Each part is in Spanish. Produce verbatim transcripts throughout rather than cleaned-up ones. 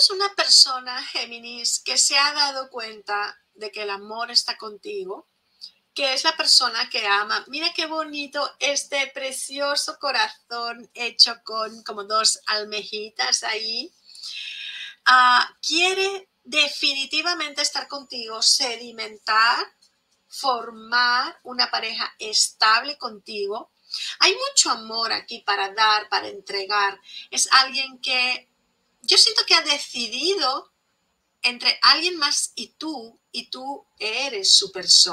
eres una persona, Géminis, que se ha dado cuenta de que el amor está contigo, que es la persona que ama. Mira qué bonito este precioso corazón hecho con como dos almejitas ahí. Uh, quiere definitivamente estar contigo, sedimentar, formar una pareja estable contigo. Hay mucho amor aquí para dar, para entregar. Es alguien que yo siento que ha decidido entre alguien más y tú, y tú eres su persona.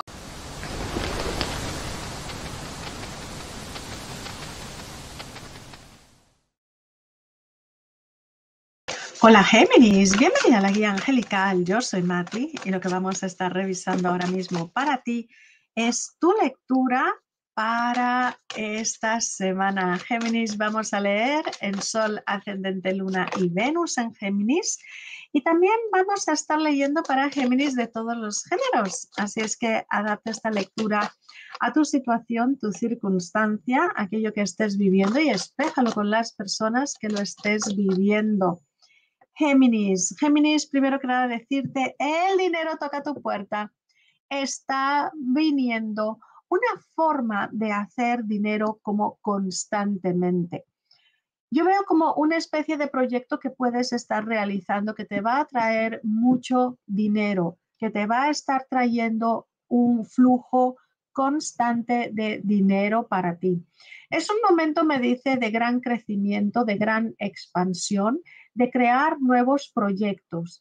Hola Géminis, bienvenida a la guía angelical. Yo soy Mati y lo que vamos a estar revisando ahora mismo para ti es tu lectura para esta semana. Géminis, vamos a leer en Sol, Ascendente, Luna y Venus en Géminis. Y también vamos a estar leyendo para Géminis de todos los géneros. Así es que adapta esta lectura a tu situación, tu circunstancia, aquello que estés viviendo y espéjalo con las personas que lo estés viviendo. Géminis, Géminis, primero que nada decirte, el dinero toca tu puerta. Está viniendo una forma de hacer dinero como constantemente. Yo veo como una especie de proyecto que puedes estar realizando que te va a traer mucho dinero, que te va a estar trayendo un flujo constante de dinero para ti. Es un momento, me dice, de gran crecimiento, de gran expansión, de crear nuevos proyectos.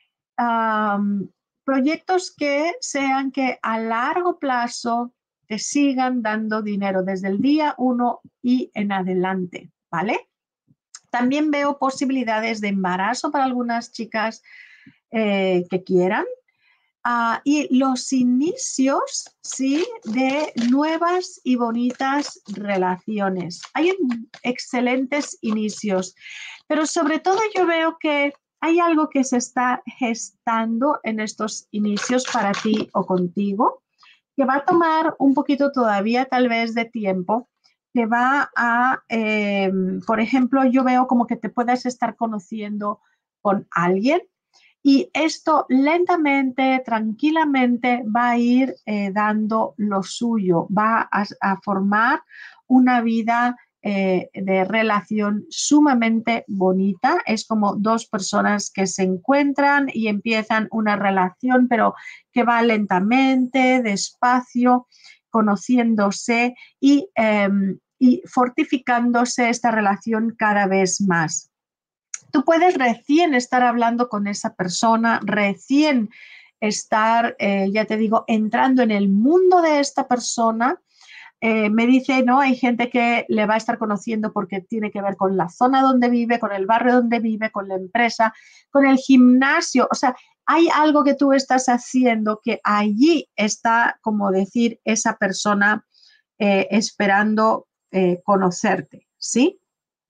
Um, proyectos que sean que a largo plazo te sigan dando dinero desde el día uno y en adelante, ¿vale? También veo posibilidades de embarazo para algunas chicas eh, que quieran. Uh, y los inicios, ¿sí?, de nuevas y bonitas relaciones. Hay excelentes inicios, pero sobre todo yo veo que hay algo que se está gestando en estos inicios para ti o contigo, que va a tomar un poquito todavía tal vez de tiempo, que va a, eh, por ejemplo, yo veo como que te puedas estar conociendo con alguien, y esto lentamente, tranquilamente va a ir eh, dando lo suyo, va a, a formar una vida eh, de relación sumamente bonita. Es como dos personas que se encuentran y empiezan una relación, pero que va lentamente, despacio, conociéndose y, eh, y fortificándose esta relación cada vez más. Tú puedes recién estar hablando con esa persona, recién estar, eh, ya te digo, entrando en el mundo de esta persona. Eh, me dice, no, hay gente que le va a estar conociendo porque tiene que ver con la zona donde vive, con el barrio donde vive, con la empresa, con el gimnasio. O sea, hay algo que tú estás haciendo que allí está, como decir, esa persona eh, esperando eh, conocerte, ¿sí?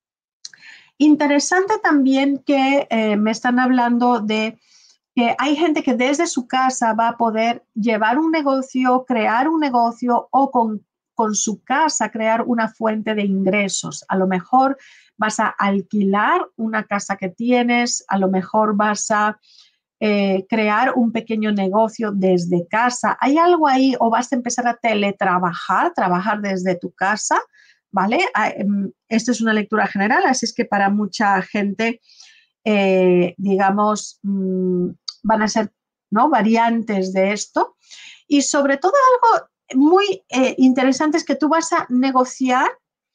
Interesante también que eh, me están hablando de que hay gente que desde su casa va a poder llevar un negocio, crear un negocio o con, con su casa crear una fuente de ingresos. A lo mejor vas a alquilar una casa que tienes, a lo mejor vas a eh, crear un pequeño negocio desde casa. ¿Hay algo ahí o vas a empezar a teletrabajar, trabajar desde tu casa? ¿Vale? Esta es una lectura general, así es que para mucha gente, eh, digamos, mmm, van a ser, ¿no?, variantes de esto. Y sobre todo algo muy eh, interesante es que tú vas a negociar,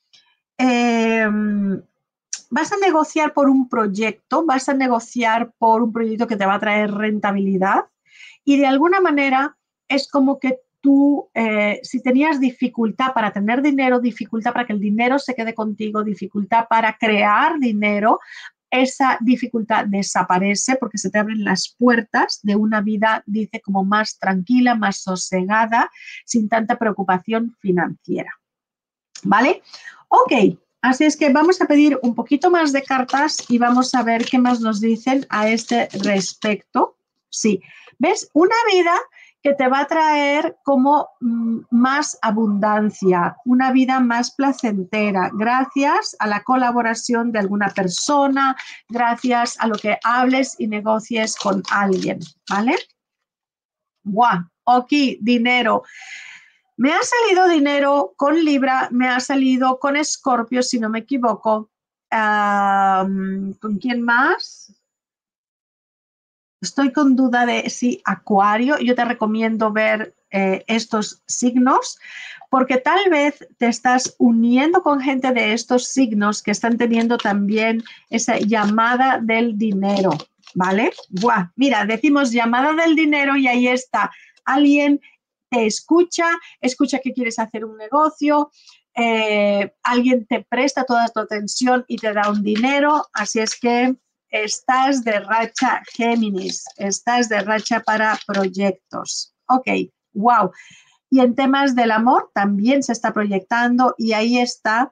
eh, vas a negociar por un proyecto, vas a negociar por un proyecto que te va a traer rentabilidad y de alguna manera es como que tú, eh, si tenías dificultad para tener dinero, dificultad para que el dinero se quede contigo, dificultad para crear dinero, esa dificultad desaparece porque se te abren las puertas de una vida, dice, como más tranquila, más sosegada, sin tanta preocupación financiera. ¿Vale? Ok, así es que vamos a pedir un poquito más de cartas y vamos a ver qué más nos dicen a este respecto. Sí, ¿ves? Una vida que te va a traer como más abundancia, una vida más placentera, gracias a la colaboración de alguna persona, gracias a lo que hables y negocies con alguien, ¿vale? ¡Guau! Ok, dinero. Me ha salido dinero con Libra, me ha salido con Escorpio, si no me equivoco. Um, ¿Con quién más? Estoy con duda de si Acuario. Yo te recomiendo ver eh, estos signos porque tal vez te estás uniendo con gente de estos signos que están teniendo también esa llamada del dinero, ¿vale? Buah, mira, decimos llamada del dinero y ahí está. Alguien te escucha, escucha que quieres hacer un negocio, eh, alguien te presta toda tu atención y te da un dinero, así es que estás de racha, Géminis, estás de racha para proyectos. Ok, wow. Y en temas del amor también se está proyectando y ahí está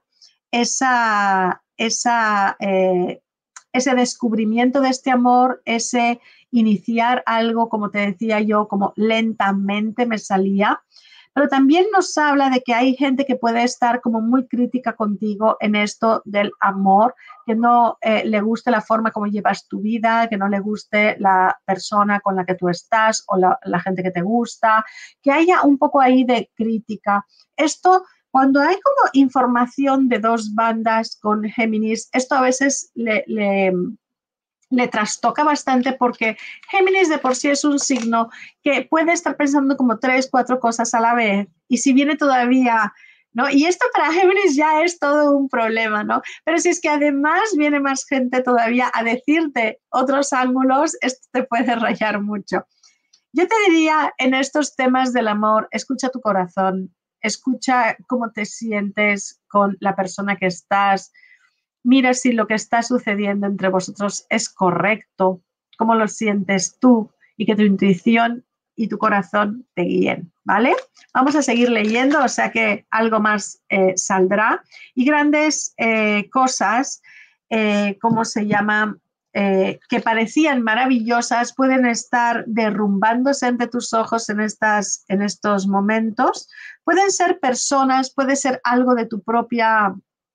esa, esa, eh, ese descubrimiento de este amor, ese iniciar algo, como te decía yo, como lentamente me salía. Pero también nos habla de que hay gente que puede estar como muy crítica contigo en esto del amor, que no eh, le guste la forma como llevas tu vida, que no le guste la persona con la que tú estás o la, la gente que te gusta, que haya un poco ahí de crítica. Esto, cuando hay como información de dos bandas con Géminis, esto a veces le... le le trastoca bastante porque Géminis de por sí es un signo que puede estar pensando como tres, cuatro cosas a la vez y si viene todavía, ¿no? Y esto para Géminis ya es todo un problema, ¿no? Pero si es que además viene más gente todavía a decirte otros ángulos, esto te puede rayar mucho. Yo te diría en estos temas del amor, escucha tu corazón, escucha cómo te sientes con la persona que estás. Mira si lo que está sucediendo entre vosotros es correcto, cómo lo sientes tú y que tu intuición y tu corazón te guíen, ¿vale? Vamos a seguir leyendo, o sea que algo más eh, saldrá. Y grandes eh, cosas, eh, ¿cómo se llama? Eh, que parecían maravillosas, pueden estar derrumbándose ante tus ojos en, estas, en estos momentos. Pueden ser personas, puede ser algo de tu propia...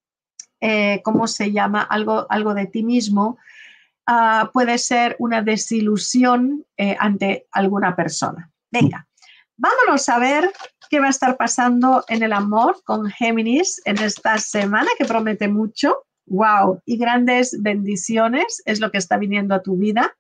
Eh, ¿cómo se llama? Algo, algo de ti mismo, uh, puede ser una desilusión eh, ante alguna persona. Venga, vámonos a ver qué va a estar pasando en el amor con Géminis en esta semana que promete mucho. ¡Wow! Y grandes bendiciones es lo que está viniendo a tu vida.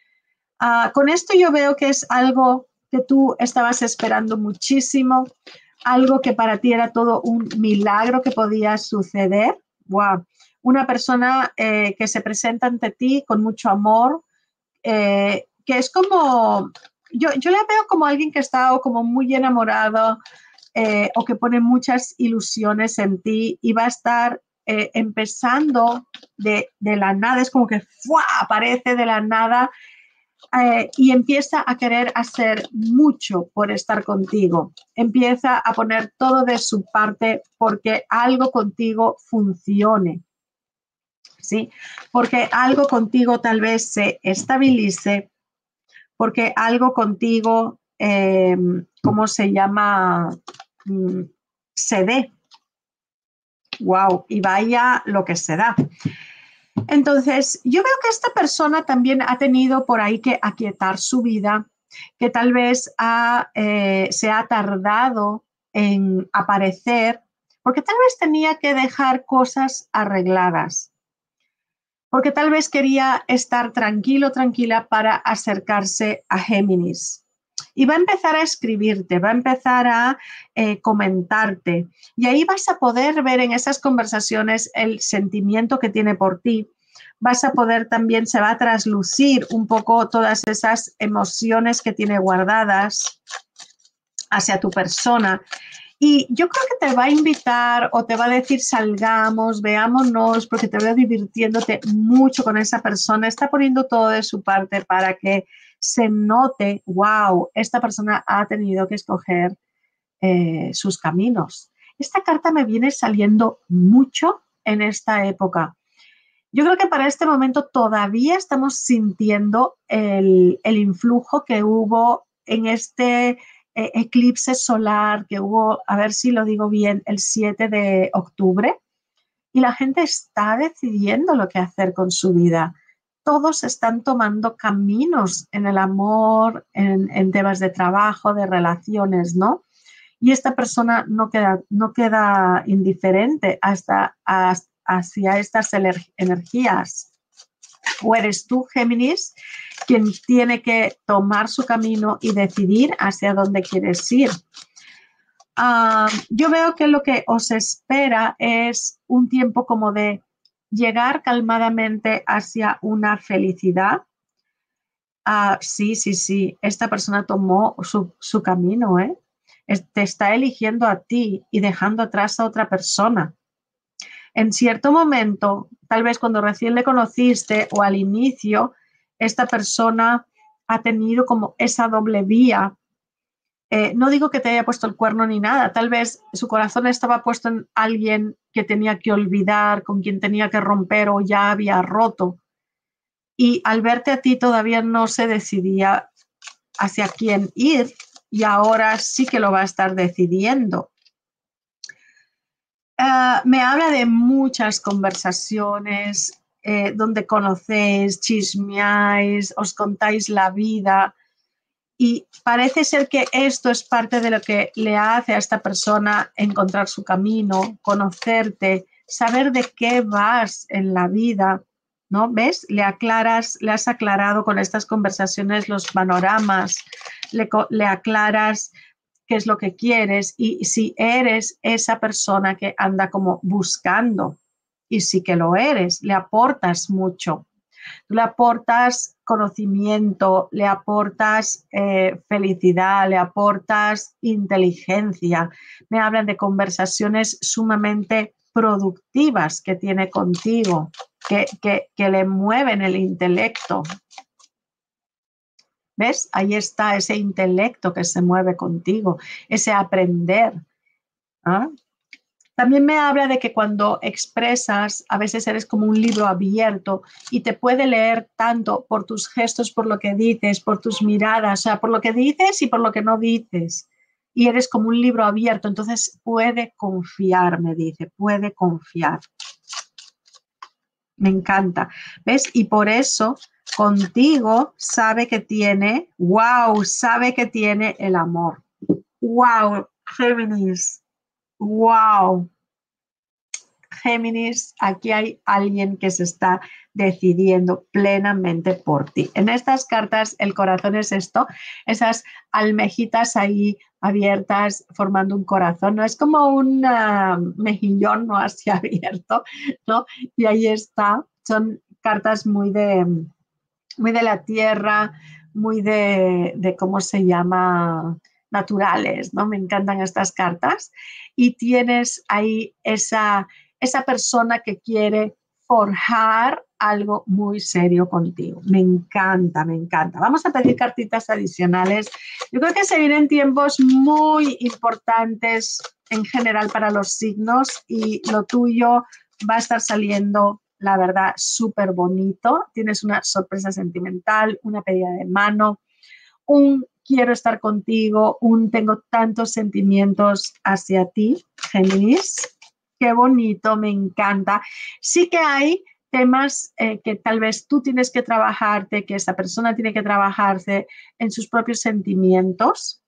Uh, con esto yo veo que es algo que tú estabas esperando muchísimo, algo que para ti era todo un milagro que podía suceder. Wow. Una persona eh, que se presenta ante ti con mucho amor, eh, que es como, yo, yo la veo como alguien que está como muy enamorado eh, o que pone muchas ilusiones en ti y va a estar eh, empezando de, de la nada, es como que ¡fua! Aparece de la nada eh, y empieza a querer hacer mucho por estar contigo. Empieza a poner todo de su parte porque algo contigo funcione. ¿Sí? Porque algo contigo tal vez se estabilice, porque algo contigo, eh, ¿cómo se llama? Mm, se dé. Wow, y vaya lo que se da. Entonces, yo veo que esta persona también ha tenido por ahí que aquietar su vida, que tal vez ha, eh, se ha tardado en aparecer, porque tal vez tenía que dejar cosas arregladas, porque tal vez quería estar tranquilo, tranquila para acercarse a Géminis. Y va a empezar a escribirte, va a empezar a eh, comentarte. Y ahí vas a poder ver en esas conversaciones el sentimiento que tiene por ti. Vas a poder también, se va a traslucir un poco todas esas emociones que tiene guardadas hacia tu persona. Y yo creo que te va a invitar o te va a decir salgamos, veámonos, porque te veo divirtiéndote mucho con esa persona. Está poniendo todo de su parte para que se note, wow, esta persona ha tenido que escoger eh, sus caminos. Esta carta me viene saliendo mucho en esta época. Yo creo que para este momento todavía estamos sintiendo el, el influjo que hubo en este eh, eclipse solar que hubo, a ver si lo digo bien, el siete de octubre, y la gente está decidiendo lo que hacer con su vida. Todos están tomando caminos en el amor, en, en temas de trabajo, de relaciones, ¿no? Y esta persona no queda, no queda indiferente hasta, hasta, hacia estas energías. O eres tú, Géminis, quien tiene que tomar su camino y decidir hacia dónde quieres ir. Uh, yo veo que lo que os espera es un tiempo como de llegar calmadamente hacia una felicidad. Uh, sí, sí, sí, esta persona tomó su, su camino, ¿eh? Te está eligiendo a ti y dejando atrás a otra persona. En cierto momento, tal vez cuando recién le conociste o al inicio, esta persona ha tenido como esa doble vía. Eh, no digo que te haya puesto el cuerno ni nada, tal vez su corazón estaba puesto en alguien que tenía que olvidar, con quien tenía que romper o ya había roto. Y al verte a ti todavía no se decidía hacia quién ir y ahora sí que lo va a estar decidiendo. Uh, me habla de muchas conversaciones eh, donde conocéis, chismeáis, os contáis la vida. Y parece ser que esto es parte de lo que le hace a esta persona encontrar su camino, conocerte, saber de qué vas en la vida, ¿no? ¿Ves? Le aclaras, le has aclarado con estas conversaciones los panoramas, le, le aclaras qué es lo que quieres y si eres esa persona que anda como buscando, y sí que lo eres, le aportas mucho. Tú le aportas conocimiento, le aportas eh, felicidad, le aportas inteligencia. Me hablan de conversaciones sumamente productivas que tiene contigo, que, que, que le mueven el intelecto. ¿Ves? Ahí está ese intelecto que se mueve contigo, ese aprender. ¿Ah? También me habla de que cuando expresas, a veces eres como un libro abierto y te puede leer tanto por tus gestos, por lo que dices, por tus miradas, o sea, por lo que dices y por lo que no dices. Y eres como un libro abierto, entonces puede confiar, me dice, puede confiar. Me encanta, ¿ves? Y por eso contigo sabe que tiene, wow, sabe que tiene el amor. Wow, Géminis, wow. Géminis, aquí hay alguien que se está decidiendo plenamente por ti. En estas cartas el corazón es esto, esas almejitas ahí abiertas formando un corazón, no es como un uh, mejillón, no así abierto, ¿no? Y ahí está, son cartas muy de, muy de la tierra, muy de, de ¿cómo se llama? Naturales, ¿no? Me encantan estas cartas y tienes ahí esa esa persona que quiere forjar algo muy serio contigo. Me encanta, me encanta. Vamos a pedir cartitas adicionales. Yo creo que se vienen tiempos muy importantes en general para los signos y lo tuyo va a estar saliendo, la verdad, súper bonito. Tienes una sorpresa sentimental, una pedida de mano, un quiero estar contigo, un tengo tantos sentimientos hacia ti, Géminis. Qué bonito, me encanta. Sí que hay temas eh, que tal vez tú tienes que trabajarte, que esta persona tiene que trabajarse en sus propios sentimientos,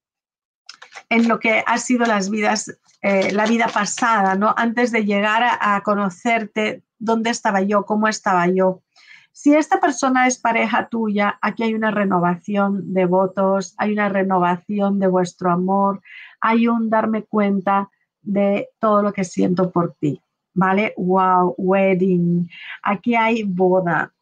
en lo que ha sido las vidas, eh, la vida pasada, ¿no? Antes de llegar a, a conocerte, dónde estaba yo, cómo estaba yo. Si esta persona es pareja tuya, aquí hay una renovación de votos, hay una renovación de vuestro amor, hay un darme cuenta de todo lo que siento por ti, ¿vale? Wow, wedding. Aquí hay boda.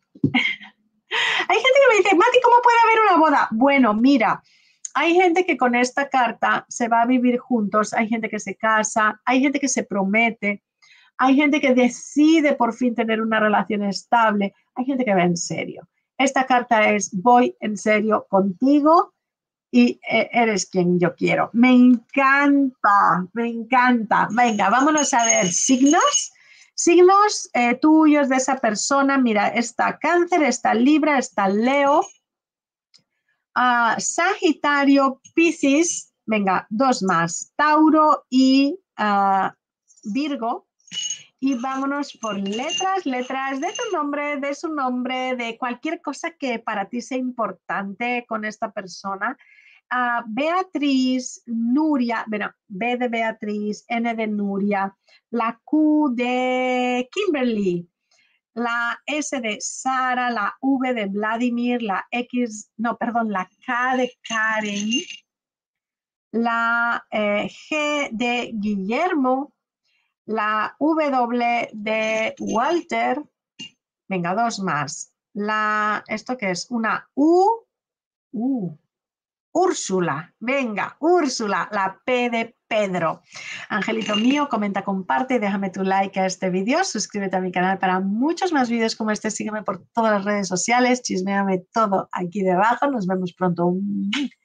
Hay gente que me dice, Mati, ¿cómo puede haber una boda? Bueno, mira, hay gente que con esta carta se va a vivir juntos, hay gente que se casa, hay gente que se promete, hay gente que decide por fin tener una relación estable, hay gente que va en serio. Esta carta es, voy en serio contigo y eres quien yo quiero. Me encanta, me encanta. Venga, vámonos a ver signos. Signos eh, tuyos de esa persona. Mira, está Cáncer, está Libra, está Leo. Uh, Sagitario, Piscis, venga, dos más. Tauro y uh, Virgo. Y vámonos por letras, letras de tu nombre, de su nombre, de cualquier cosa que para ti sea importante con esta persona. Uh, Beatriz, Nuria, bueno, B de Beatriz, N de Nuria, la Q de Kimberly, la S de Sara, la V de Vladimir, la X, no, perdón, la K de Karen, la eh, G de Guillermo, la W de Walter, venga, dos más. La, ¿esto qué es? Una U, U, Úrsula, venga, Úrsula, la P de Pedro. Angelito mío, comenta, comparte, déjame tu like a este vídeo, suscríbete a mi canal para muchos más vídeos como este, sígueme por todas las redes sociales, chisméame todo aquí debajo, nos vemos pronto.